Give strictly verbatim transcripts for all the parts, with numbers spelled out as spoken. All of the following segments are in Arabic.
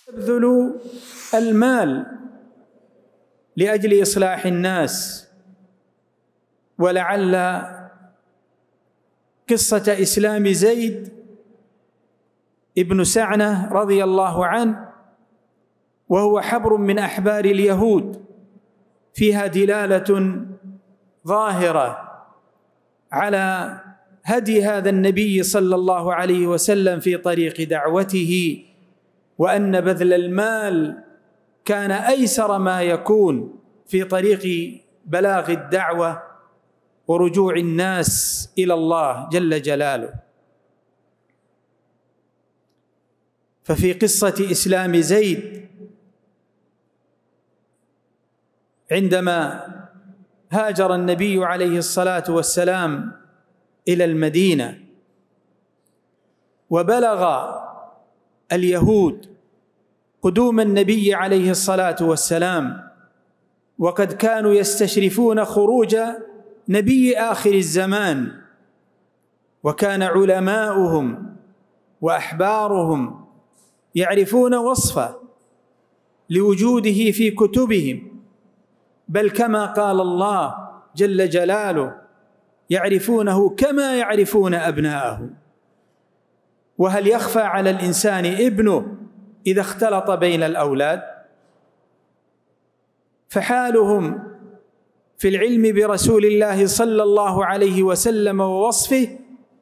يبذل المال لأجل إصلاح الناس. ولعل قصة إسلام زيد ابن سعنة رضي الله عنه، وهو حبر من أحبار اليهود، فيها دلالة ظاهرة على هدي هذا النبي صلى الله عليه وسلم في طريق دعوته، وأن بذل المال كان أيسر ما يكون في طريق بلاغ الدعوة ورجوع الناس إلى الله جل جلاله. ففي قصة إسلام زيد عندما هاجر النبي عليه الصلاة والسلام إلى المدينة وبلغ اليهود قدوم النبي عليه الصلاة والسلام، وقد كانوا يستشرفون خروج نبي آخر الزمان، وكان علماؤهم وأحبارهم يعرفون وصفه لوجوده في كتبهم، بل كما قال الله جل جلاله: يعرفونه كما يعرفون أبناءهم. وهل يخفى على الإنسان ابنه إذا اختلط بين الأولاد؟ فحالهم في العلم برسول الله صلى الله عليه وسلم ووصفه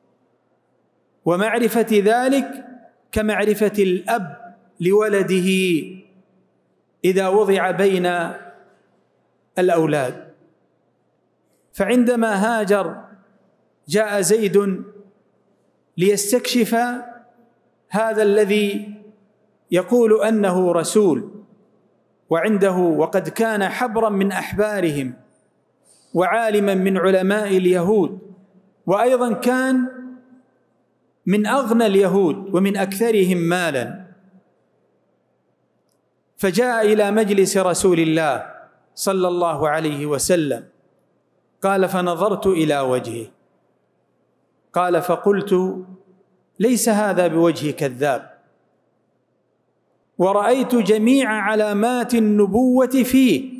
ومعرفة ذلك كمعرفة الأب لولده إذا وضع بين الأولاد. فعندما هاجر جاء زيد ليستكشف هذا الذي يقول أنه رسول، وعنده وقد كان حبرا من أحبارهم وعالما من علماء اليهود، وأيضا كان من أغنى اليهود ومن أكثرهم مالا. فجاء إلى مجلس رسول الله صلى الله عليه وسلم، قال: فنظرت إلى وجهه، قال: فقلت: ليس هذا بوجه كذاب، ورأيت جميع علامات النبوة فيه،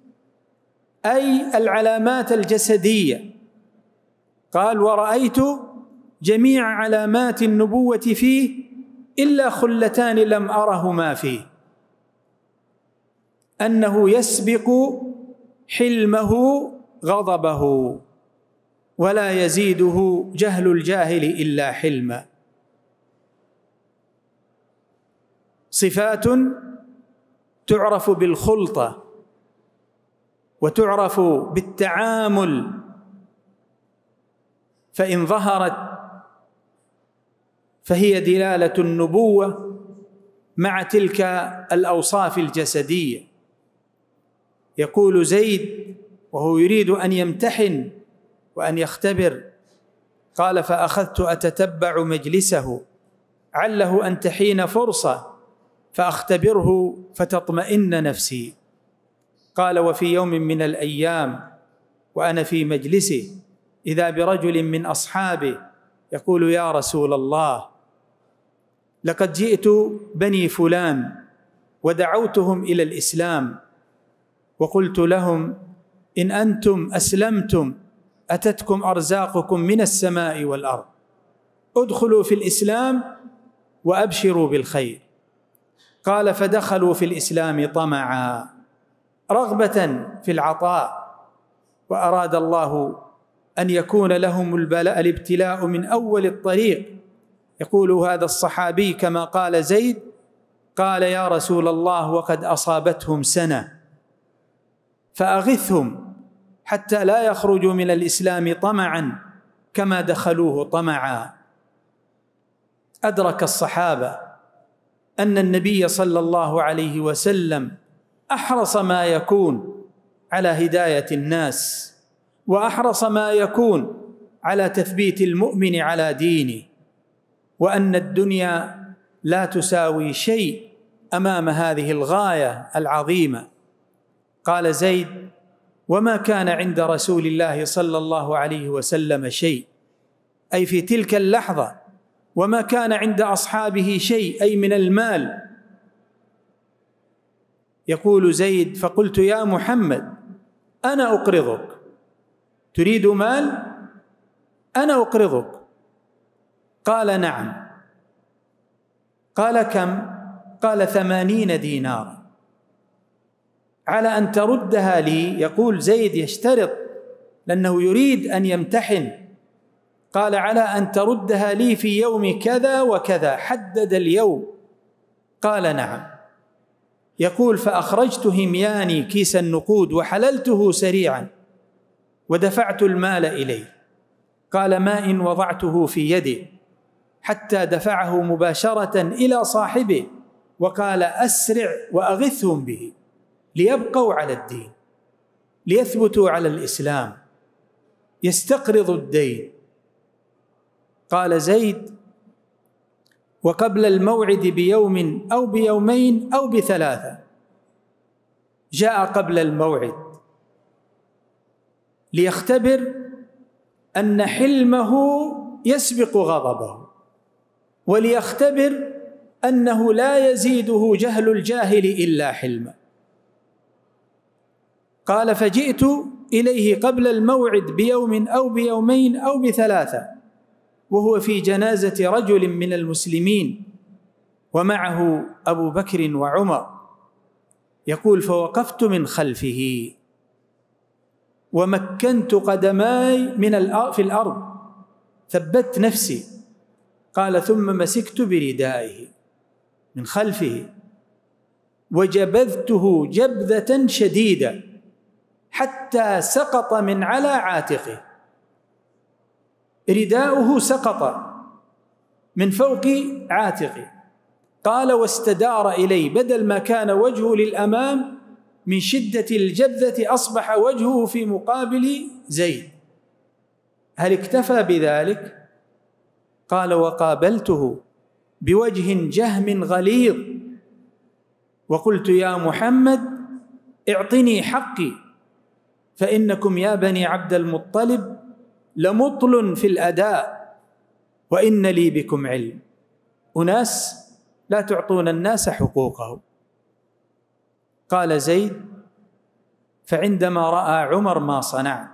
أي العلامات الجسدية. قال: ورأيت جميع علامات النبوة فيه إلا خلتان لم أرهما فيه، أنه يسبق حلمه غضبه، ولا يزيده جهل الجاهل إلا حلما. صفات تعرف بالخلطة وتعرف بالتعامل، فإن ظهرت فهي دلالة النبوة مع تلك الأوصاف الجسدية. يقول زيد وهو يريد أن يمتحن وأن يختبر، قال: فأخذت أتتبع مجلسه عله أن تحين فرصة فأختبره فتطمئن نفسي. قال: وفي يوم من الأيام وأنا في مجلسه إذا برجل من أصحابه يقول: يا رسول الله، لقد جئت بني فلان ودعوتهم إلى الإسلام، وقلت لهم: إن أنتم أسلمتم أتتكم أرزاقكم من السماء والأرض، ادخلوا في الإسلام وأبشروا بالخير. قال: فدخلوا في الإسلام طمعا رغبة في العطاء، وأراد الله أن يكون لهم البلاء الابتلاء من أول الطريق. يقول هذا الصحابي كما قال زيد: قال: يا رسول الله، وقد أصابتهم سنة فأغثهم حتى لا يخرجوا من الإسلام طمعا كما دخلوه طمعا. أدرك الصحابة أن النبي صلى الله عليه وسلم أحرص ما يكون على هداية الناس، وأحرص ما يكون على تثبيت المؤمن على دينه، وأن الدنيا لا تساوي شيء أمام هذه الغاية العظيمة. قال زيد: وما كان عند رسول الله صلى الله عليه وسلم شيء، أي في تلك اللحظة، وما كان عند أصحابه شيء، أي من المال، يقول زيد: فقلت يا محمد أنا أقرضك، تريد مال؟ أنا أقرضك. قال: نعم. قال: كم؟ قال: ثمانين دينارا، على أن تردها لي. يقول زيد يشترط لأنه يريد أن يمتحن. قال: على أن تردها لي في يوم كذا وكذا، حدد اليوم. قال: نعم. يقول: فأخرجت همياني كيس النقود وحللته سريعا ودفعت المال إليه. قال: ما إن وضعته في يدي حتى دفعه مباشرة إلى صاحبه وقال: أسرع وأغثهم به ليبقوا على الدين، ليثبتوا على الإسلام، يستقرض الدين. قال زيد: وقبل الموعد بيوم أو بيومين أو بثلاثة جاء قبل الموعد ليختبر أن حلمه يسبق غضبه، وليختبر أنه لا يزيده جهل الجاهل إلا حلما. قال: فجئت إليه قبل الموعد بيوم أو بيومين أو بثلاثة وهو في جنازة رجل من المسلمين ومعه أبو بكر وعمر. يقول: فوقفت من خلفه ومكنت قدماي من في الأرض، ثبت نفسي. قال: ثم مسكت بردائه من خلفه وجبذته جبذة شديدة حتى سقط من على عاتقه، رداؤه سقط من فوق عاتقه. قال: واستدار إلي، بدل ما كان وجهه للأمام من شدة الجبذة أصبح وجهه في مقابل زيد. هل اكتفى بذلك؟ قال: وقابلته بوجه جهم غليظ وقلت: يا محمد اعطني حقي، فإنكم يا بني عبد المطلب لمطل في الأداء وإن لي بكم علم، أناس لا تعطون الناس حقوقهم. قال زيد: فعندما رأى عمر ما صنع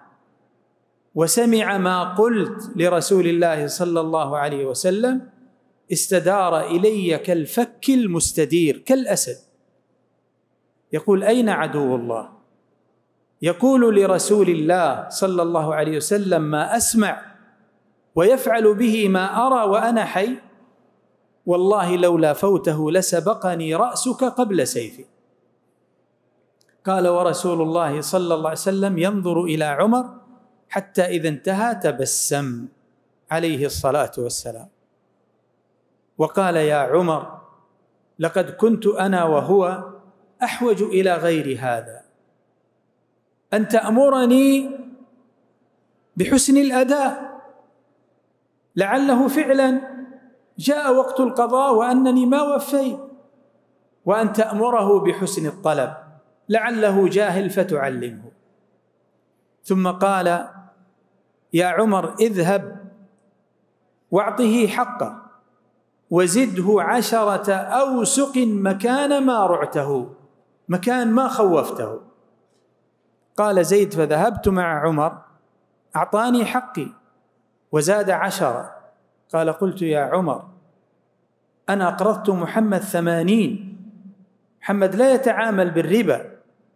وسمع ما قلت لرسول الله صلى الله عليه وسلم استدار إلي كالفك المستدير كالأسد. يقول: أين عدو الله؟ يقول لرسول الله صلى الله عليه وسلم ما أسمع ويفعل به ما أرى وأنا حي، والله لولا فوته لسبقني رأسك قبل سيفي. قال: ورسول الله صلى الله عليه وسلم ينظر إلى عمر حتى إذا انتهى تبسم عليه الصلاة والسلام وقال: يا عمر لقد كنت أنا وهو أحوج إلى غير هذا، أن تأمرني بحسن الأداء، لعله فعلا جاء وقت القضاء وأنني ما وفيت، وأن تأمره بحسن الطلب، لعله جاهل فتعلمه. ثم قال: يا عمر اذهب واعطه حقه وزده عشرة أوسق مكان ما رعته، مكان ما خوفته. قال زيد: فذهبت مع عمر أعطاني حقي وزاد عشرة. قال: قلت: يا عمر أنا أقرضت محمد ثمانين، محمد لا يتعامل بالربا،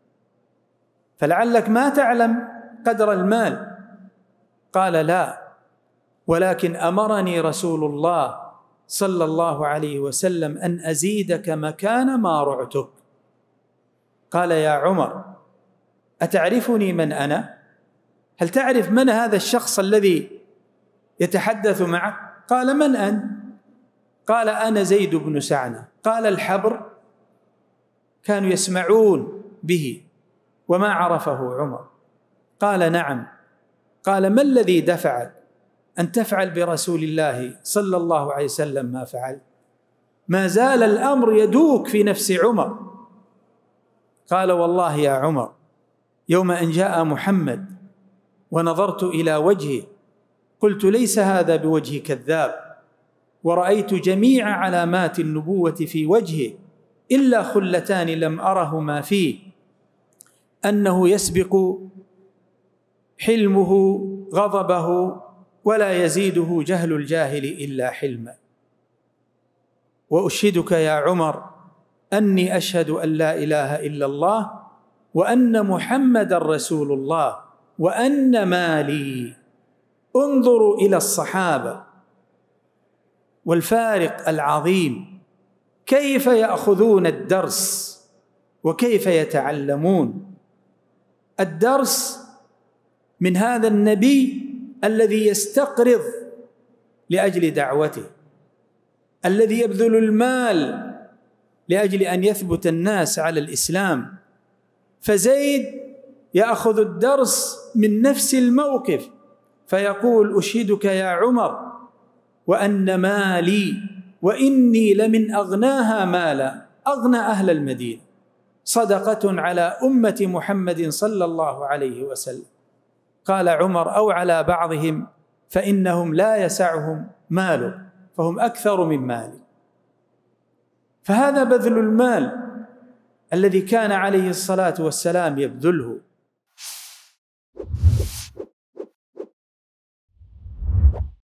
فلعلك ما تعلم قدر المال. قال: لا، ولكن أمرني رسول الله صلى الله عليه وسلم أن أزيدك مكان ما رعتك. قال: يا عمر أتعرفني من أنا؟ هل تعرف من هذا الشخص الذي يتحدث معك؟ قال: من أنت؟ قال: أنا زيد بن سعنة. قال: الحبر؟ كانوا يسمعون به وما عرفه عمر. قال: نعم. قال: ما الذي دفعك أن تفعل برسول الله صلى الله عليه وسلم ما فعل؟ ما زال الأمر يدوك في نفس عمر. قال: والله يا عمر يوم أن جاء محمد ونظرت إلى وجهه قلت: ليس هذا بوجه كذاب، ورأيت جميع علامات النبوة في وجهه، إلا خلتان لم أرهما فيه، أنه يسبق حلمه غضبه ولا يزيده جهل الجاهل إلا حلما. وأشهدك يا عمر أني أشهد أن لا إله إلا الله وأن محمدا رسول الله وأن مالي. انظروا إلى الصحابة والفارق العظيم، كيف يأخذون الدرس وكيف يتعلمون الدرس من هذا النبي الذي يستقرض لأجل دعوته، الذي يبذل المال لأجل أن يثبت الناس على الإسلام. فزيد يأخذ الدرس من نفس الموقف فيقول: أشهدك يا عمر وأن مالي وإني لمن أغناها مالا، أغنى أهل المدينة، صدقة على أمة محمد صلى الله عليه وسلم. قال عمر: أو على بعضهم فإنهم لا يسعهم مال، فهم أكثر من مالي. فهذا بذل المال الذي كان عليه الصلاة والسلام يبذله